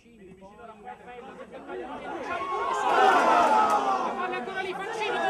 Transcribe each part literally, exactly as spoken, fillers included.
Fancini, poi Raffaello, palla ancora lì, Fancini!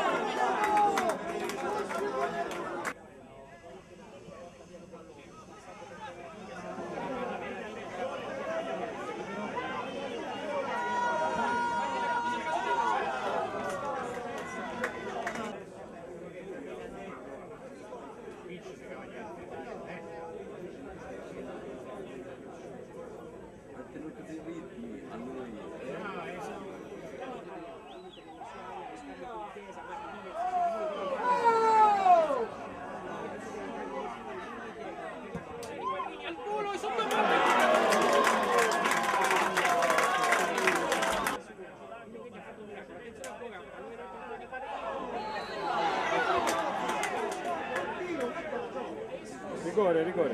Rigore, rigore.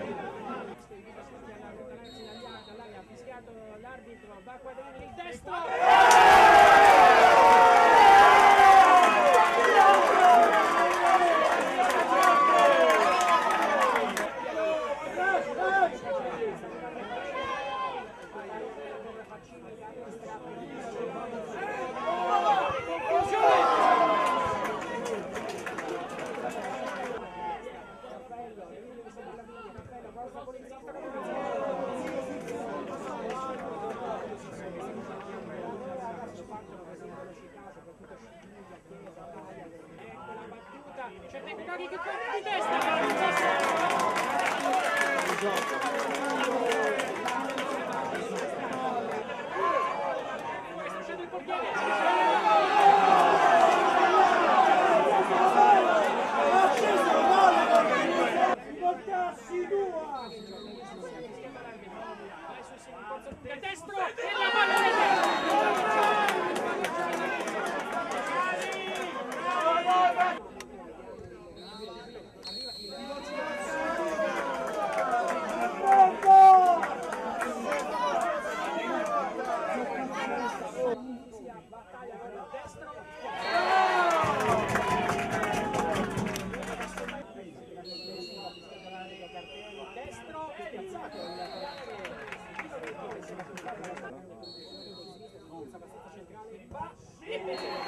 Ha fischiato l'arbitro, va a Quadrini, il destro! C'è Tecnari che colpo di testa! C'è il portiere! Il destro e la palla del battaglia con il destro. Destro spiazzato abbastanza centrale va e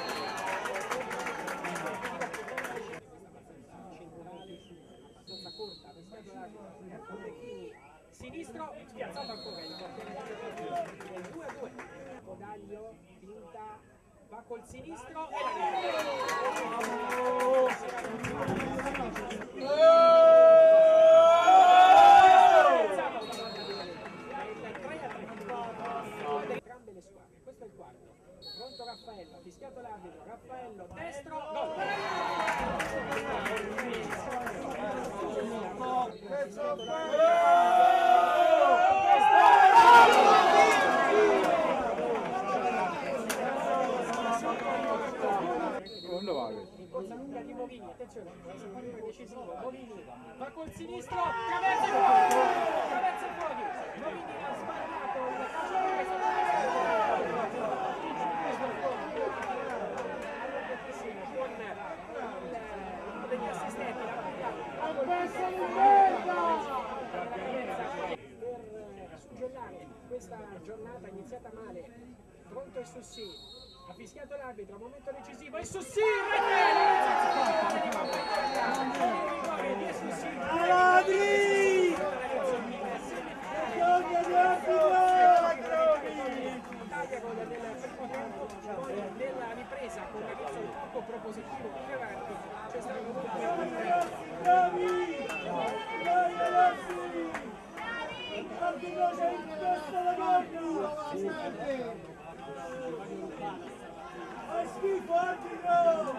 abbastanza corta, sinistro spiazzato ancora il portiere due a due. Codaglio finta, va col sinistro e entrambe le squadre. Questo è il quarto. Pronto Raffaello, fischiato l'arbitro, Raffaello destro, gol. In corsa lunga di Movini, attenzione, decisivo, Movini va col sinistro, traversa il fuoco, traversa il fuoco, Movini ha sbagliato il calcio di questo con uno degli assistenti, la per suggellare questa giornata iniziata male. Pronto e Sussi, ha fischiato l'arbitro, momento decisivo, e Sussi, Ladri! Nella ripresa con Ragazzo troppo propositivo più avanti c'è stato un bravi! Bravi ragazzi! L'arbitro c'è in testa la gonna! Fai schifo arbitro!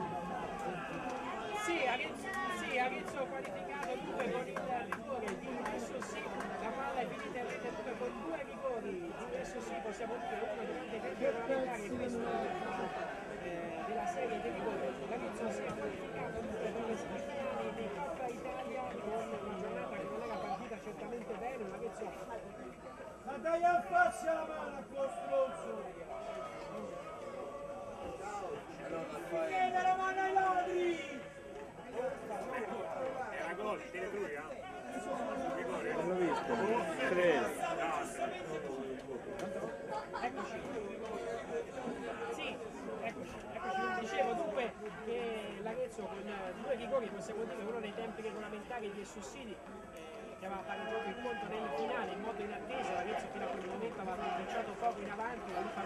Sì, Arezzo, sì, Arezzo qualificato due con il rigore di adesso sì, la palla è finita in rete due con due rigori, adesso sì possiamo dire uno dei grandi eventi parlamentari questo eh, della serie dei rigori. Arezzo si è qualificato due con le semifinali di Coppa Italia con una giornata che non era partita certamente bene, ma Arezzo... Ma dai a faccia la mano a quello stronzo! Chiede la mano ai ladri! Era gol, tiene tu, eh? Non l'ho visto. Tre. Eccoci. Sì, eccoci, eccoci. Dicevo dunque che l'Arezzo con due rigori, possiamo dire uno dei tempi regolamentari di Sussidi, eh, che aveva pareggiato il conto nel finale in modo inattesa, l'Arezzo fino a quel momento aveva cominciato poco in avanti, la